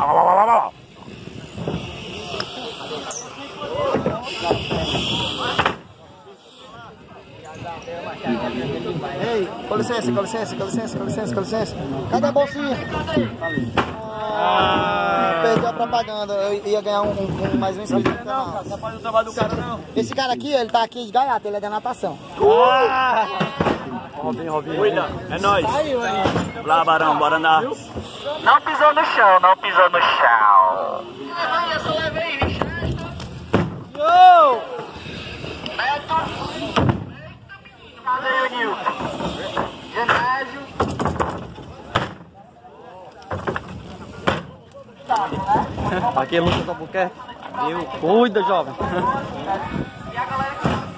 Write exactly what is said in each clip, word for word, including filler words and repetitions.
Ei, com licença, com licença, com licença, com licença, com licença. Cadê a bolsinha? Ah, perdeu a propaganda. Eu ia ganhar um, um, um mais um inscrito no canal. Não faz o trabalho do cara, não. Esse cara aqui, ele tá aqui de gaiato, ele é da natação. Ah! Robinho, Robinho. Cuida, é nóis. Lá, Barão, bora andar. Não pisou no chão, não pisou no chão. Ah, eu só levei Yo! Beto! Cadê o Nilton? Genésio. Aqui é Lucas Albuquerque. Eu, cuida, jovem. E a galera que tá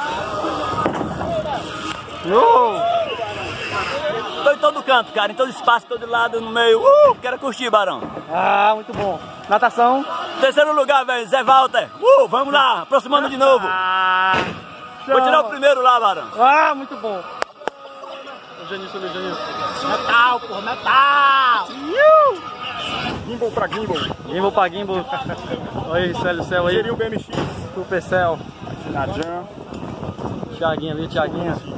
começando. Yo! Tô em todo canto, cara, em todo espaço, todo lado, no meio. Uh, quero curtir, Barão. Ah, muito bom. Natação. Terceiro lugar, velho, Zé Walter. Uh, vamos lá, aproximando de novo. Ah, vou tirar o primeiro lá, Barão. Ah, muito bom. O Genilson, o Genilson. Metal, porra, metal. Uh! Gimbal pra gimbal. Gimbal pra gimbal. Olha aí, Célio Céu aí. Seria o B M X. Supercell. Najan. Thiaguinho ali, Thiaguinho.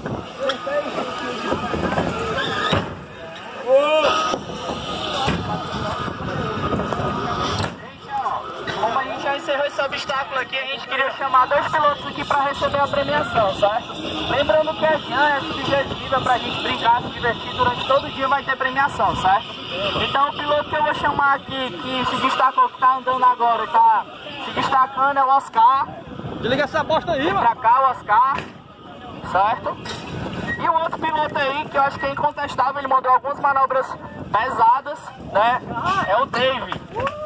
Como a gente já encerrou esse obstáculo aqui, a gente queria chamar dois pilotos aqui para receber a premiação, certo? Lembrando que a Jean é subjetiva para a gente brincar, se divertir, durante todo o dia vai ter premiação, certo? Então o piloto que eu vou chamar aqui, que se destacou, que tá andando agora, tá se destacando é o Oscar. Desliga essa bosta aí, mano. Pra cá o Oscar, certo? E o outro piloto aí, que eu acho que é incontestável, ele mandou algumas manobras pesadas, né? É o Dave.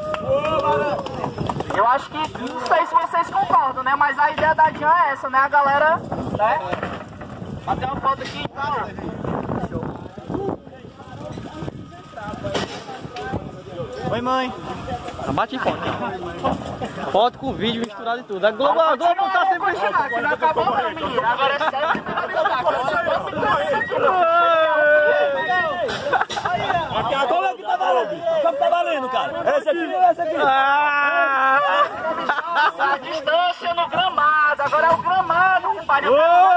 Eu acho que, não sei se vocês concordam, né? Mas a ideia da Jean é essa, né? A galera, né? Bater uma foto aqui e tal. Oi, mãe. Bate em foto. Foto com vídeo misturado e tudo. A Globo, a Globo tá sempre... Aqui não acabou não, menino. Agora é sério. Qual é que tá valendo? Qual que tá valendo, cara? Esse aqui ou esse aqui? A distância no gramado. Agora é o gramado, compadre.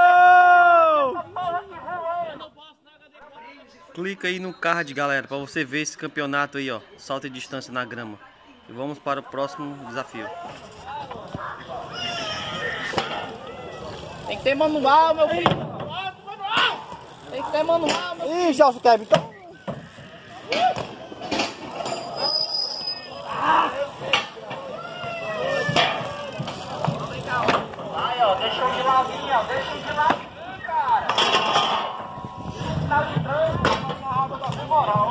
Clica aí no card, galera, para você ver esse campeonato aí, ó, salto e distância na grama. E vamos para o próximo desafio. Tem que ter manual, meu filho. Tem que ter manual, meu filho. Ih, Gelson Kevin, então... Vai, ó, deixa eu de ladinho, ó, deixa eu de ladinho, cara. Tá de trânsito, mas na água tá sem moral.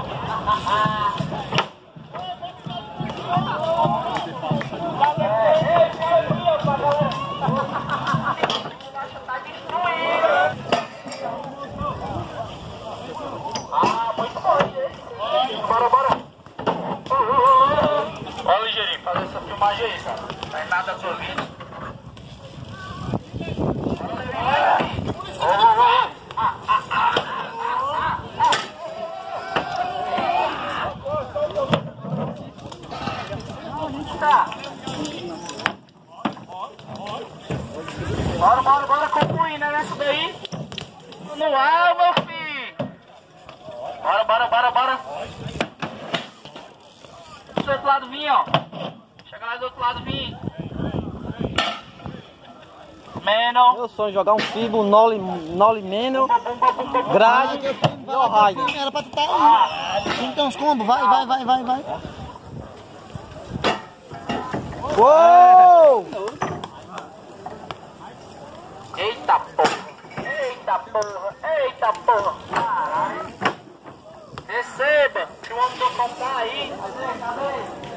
Tá destruído. Ah, muito bom. Bora, bora. Olha o ligeirinho, fazer essa filmagem aí, cara. Não é nada absorvido. Bora, bora, bora concluir, né, nessa daí. No ar, meu filho. Bora, bora, bora, bora. Do outro lado vinho, ó. Chega lá do outro lado vinho. Meno. Meu sonho é jogar um fibo, nole, nole meno, grade e o raio. Era pra tu tá aí. Então os combos, vai, vai, vai, vai, vai. Uou! Eita porra. Eita porra. Eita porra. Caralho. Receba. Se o homem do som tá aí. Cadê? Cadê?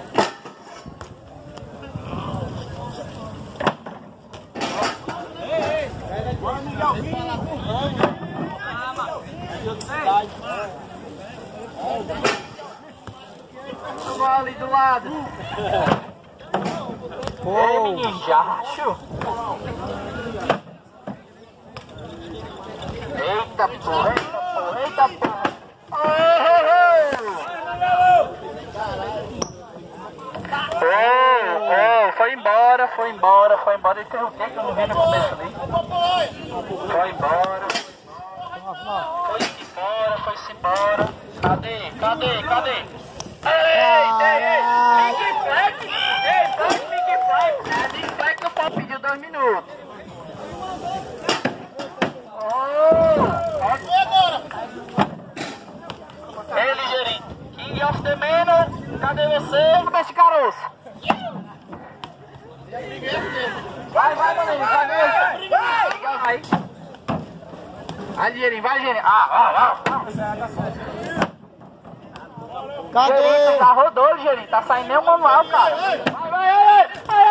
Ali do lado. Oh. Ei, menino, jacho. Eita porra, eita porra, eita porra. Oh, oh, oh. embora, foi embora, foi embora. Ele fez o que que eu não vi no começo ali? Foi embora. Foi-se embora, foi-se embora. Cadê? Cadê? Cadê? Ei, ei, ei! Big Flex! Ei, pode Big Flex! É, Big Flex não pode pedir dois minutos. Oh! Agora! Ei, ligeirinho! King of the Manor, cadê você? Cadê esse caroço? Vai, vai, maninho, vai, vai! Vai! Vai! Vai, ligeirinho, vai, ligeirinho! Ah, ah, ah! Cadê? Ligeirinho, já rodou, ligeirinho, tá saindo nem o manual, cara! Vai, vai, vai!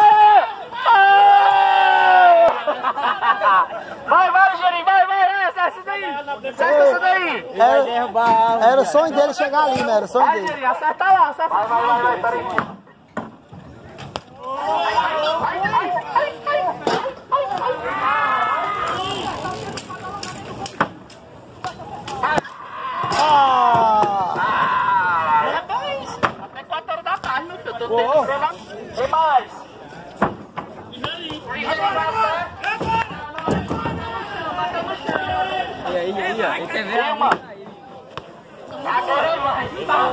Vai, vai, ligeirinho, vai, vai! Acessa isso daí! Acessa isso daí! Era, era o sonho dele chegar ali, né? Era o sonho Vai, dele. ligeirinho, acerta lá, acerta lá! Vai, vai, vai, peraí! Ah! Até quatro horas da tarde, meu filho. Eu tô tendo problema. Tem mais. E aí, e aí, ó. Ele quer ver? Agora vai.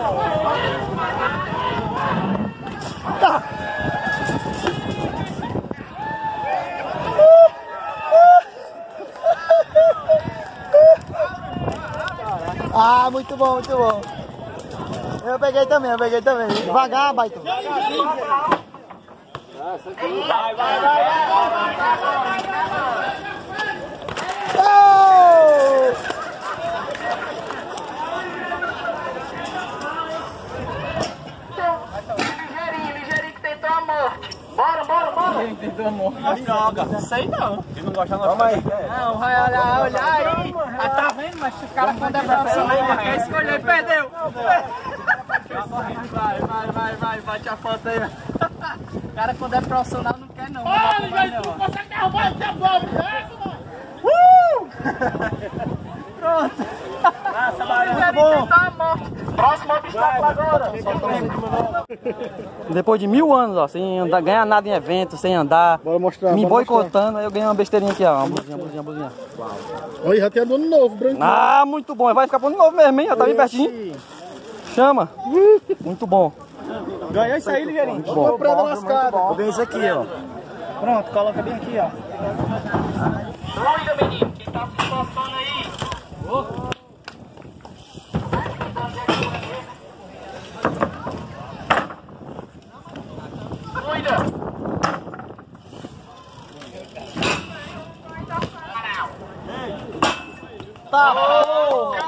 Ah, muito bom, muito bom. Eu peguei também, eu peguei também. Devagar, baita. Vai, vai, vai, vai, vai, vai. Oh! Ligeirinho, ligeirinho que tentou a morte. Bora, bora, bora. Ele tentou a morte. Não sei não. Ele não gosta não. Calma aí. Não, vai olhar, olhar aí. Ah, tá vendo? Mas o cara quando é profissional, quer escolher, perdeu. Vai, vai, vai, vai, bate a foto aí. O cara quando é profissional não quer não. Olha, gente, tu consegue derrubar esse pobre dessa, mano? Uh! Pronto. Nossa, bom. Próximo obstáculo agora. Depois de mil anos, ó, sem andar, ganhar nada em evento, sem andar, Bora mostrar, me bora boicotando, aí eu ganhei uma besteirinha aqui, ó, uma blusinha, blusinha, blusinha. Olha, já tem ano novo, branco. Ah, muito bom, vai ficar por novo mesmo, hein, já tá bem pertinho. Chama. Muito bom. Ganhou isso aí, ligeirinho. Muito bom. Comprando lascado. Vou ganhar isso aqui, ó. Pronto, coloca bem aqui, ó. Doida, menino. Quem tá se esforçando aí? Doida. Tá bom.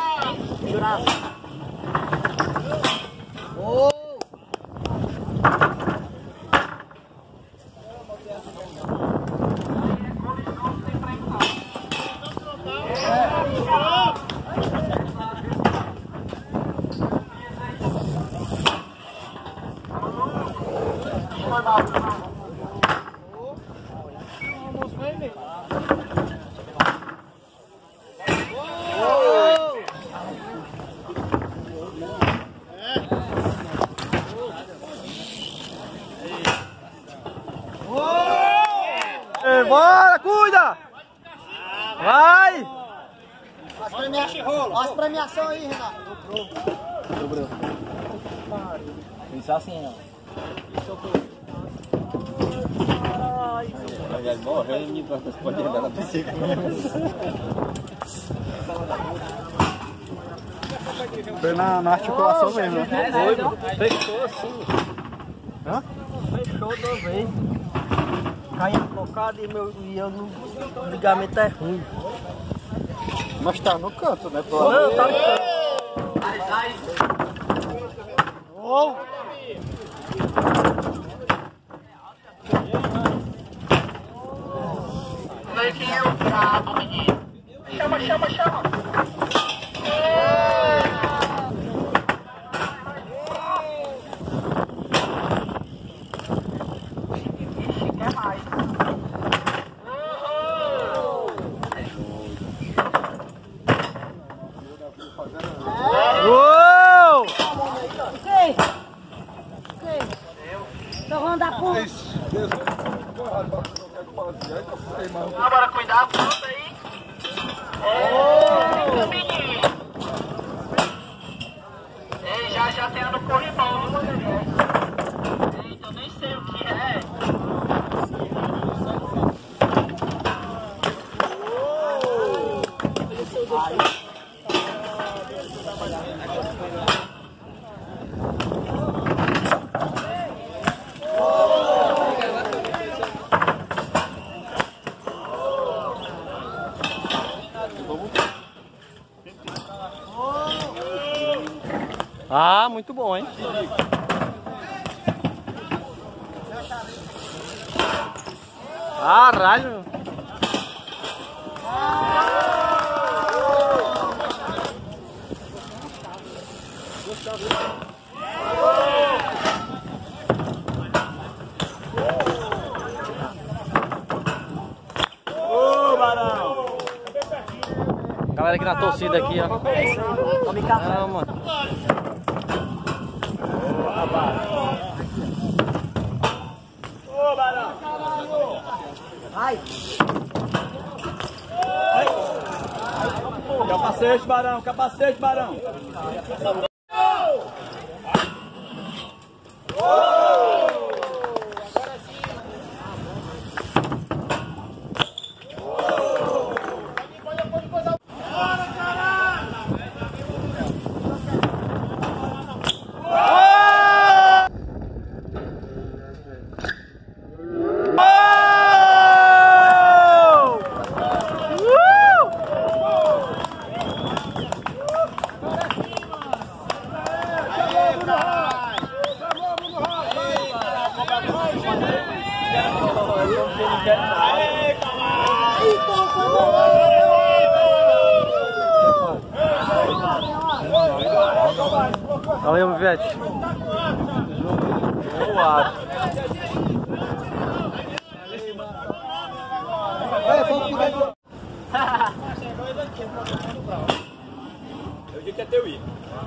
Bora, cuida! Vai! As premiações as premiação aí, Renato. Dobrou. Isso assim, ó. Ele morreu e me trouxe as poder dela pra você. Foi na, na articulação mesmo, né? Foi, fechou assim. Hã? Fechou duas vezes. Caiu focado e meu e eu no o ligamento é ruim. Mas tá no canto, né? Tô... Não, tá no canto. Oh! Vem quem é o brabo, menino. Chama, chama, chama. Ixi, quer mais. Uou! Então vamos dar pulo. Agora cuidado, pronto aí. Ei, menino. Ei, já já tem a no corrimão, viu, mulher? Eita, eu nem sei o que é. Ah, muito bom, hein? Caralho! Ô, Barão! Galera aqui na torcida aqui, ó. Tome café. Não, mano. Ô, Barão! Vai. Capacete, Barão! Capacete, Barão! Valeu, Vivete. Voado. Eu digo que é teu ir.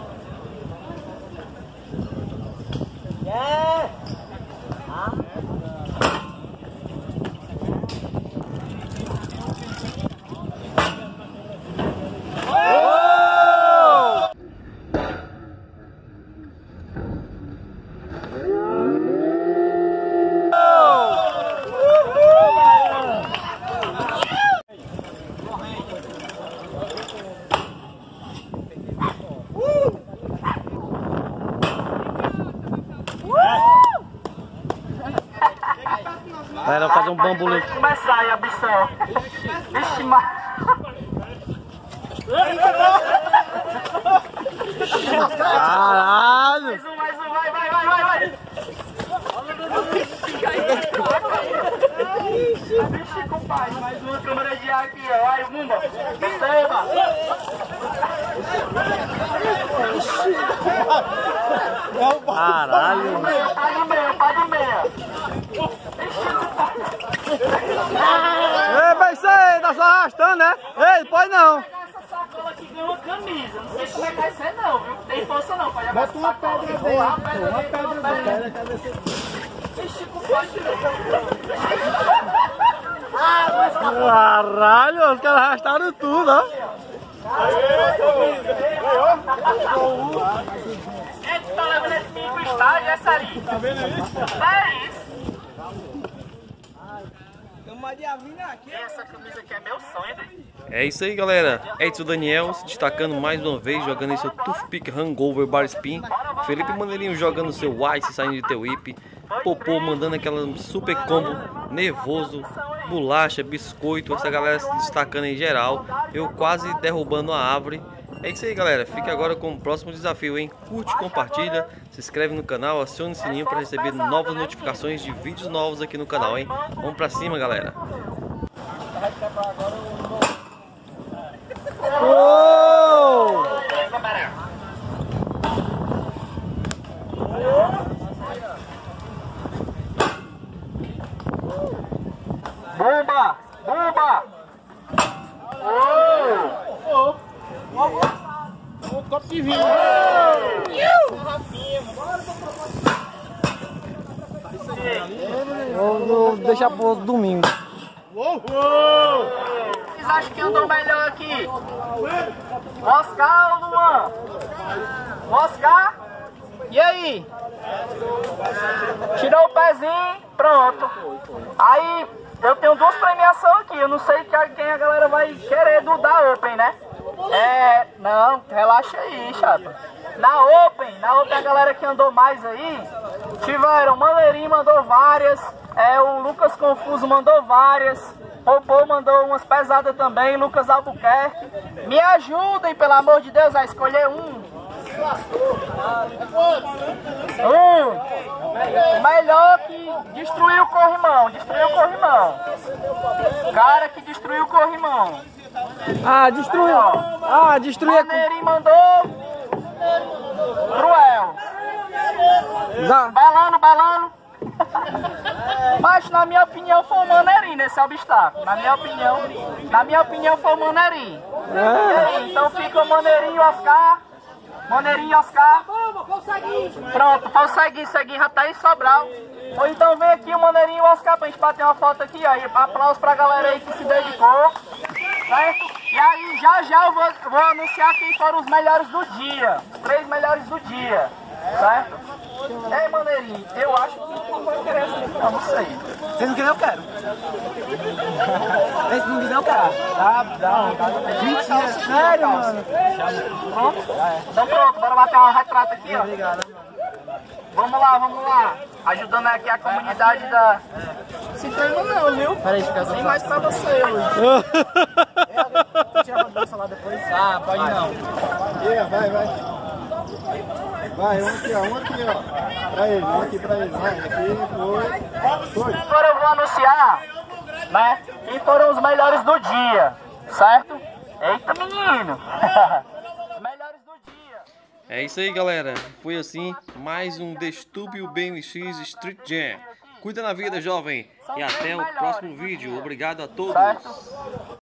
Galera, vou fazer um bambu ali. Começar aí a bição. Vixe, mas... Caralho! Mais um, mais um, vai, vai, vai, vai, vai. Vixe, compadre, mais uma câmera de ar aqui, ó. Vai, Mumba. Receba. Caralho! Pá de meia, pá de meia. Ei, vai isso aí, tá só arrastando, né? Ei, pode não! Essa sacola aqui ganhou uma camisa. Não sei como é que vai ser, não, viu? Tem força não pra jogar essa sacola. Bota uma pedra dentro. Uma pedra dentro. Vixe, compadre. Caralho, os caras arrastaram tudo, ó. É, tu tá levando esse menino pro estádio, é, Sari? Tá vendo aí? É isso. Essa camisa aqui é meu sonho, velho. É isso aí, galera. Edson Daniel se destacando mais uma vez, jogando esse Toothpick Hangover Bar Spin. Felipe Maneirinho jogando seu Ice, saindo de teu whip. Popô mandando aquela super combo, nervoso, bolacha, biscoito. Essa galera se destacando em geral. Eu quase derrubando a árvore. É isso aí, galera. Fique agora com o próximo desafio, hein? Curte, compartilha, se inscreve no canal, acione o sininho para receber novas notificações de vídeos novos aqui no canal, hein? Vamos pra cima, galera. Oh! Bomba! Bomba! Oh! Um copo de vinho. Vou, vou deixar pro domingo. Vocês acham que andou melhor aqui? Oscar ou Luan? Oscar? E aí? Tirou o pezinho, pronto. Aí eu tenho duas premiações aqui. Eu não sei quem a galera vai querer do da Open, né? É, não, relaxa aí, chapa. Na Open, na Open a galera que andou mais aí, tiveram Maneirinho mandou várias, é, o Lucas Confuso mandou várias, Popô mandou umas pesadas também, Lucas Albuquerque. Me ajudem, pelo amor de Deus, a escolher um. Um. Melhor que destruiu o corrimão, destruiu o corrimão. Cara que destruiu o corrimão. Ah, destruiu. Ah, destruiu. Maneirinho mandou Cruel. Já. Balando, balando. Mas na minha opinião foi o Maneirinho nesse obstáculo. Na minha opinião, na minha opinião foi o Maneirinho. E aí, então fica o Maneirinho e o Oscar. Maneirinho e Oscar. Pronto, foi o Seguinho, Seguinho já tá em Sobral. Ou então vem aqui o Maneirinho e o Oscar pra gente bater uma foto aqui, ó. E aplausos pra galera aí que se dedicou. Certo? E aí já já eu vou, vou anunciar quem foram os melhores do dia. Os três melhores do dia. Certo? Ei, Maneirinho, eu acho que não vai querer essa aqui, não, não sei. Se não quiser, eu quero. Se não quiser, eu quero. Dá, dá, dá. Mentira, sério, mano. Pronto? Então pronto, bora bater uma retrata aqui, ó. Vamos lá, vamos lá. Ajudando aqui a comunidade da... Se treino não, viu? Peraí, fica Tem mais pra você hoje. Tira a bolsa lá depois. Ah, pode não. Yeah, vai, vai. Vai, um aqui, ó, um aqui, ó. Pra ele, um aqui pra ele. Vai, aqui, foi. Foi. Agora eu vou anunciar, né, quem foram os melhores do dia, certo? Eita, menino! Os melhores do dia. É isso aí, galera. Foi assim, mais um Destúpio B M X Street Jam. Cuida na vida, jovem. E até o próximo vídeo. Obrigado a todos. Certo?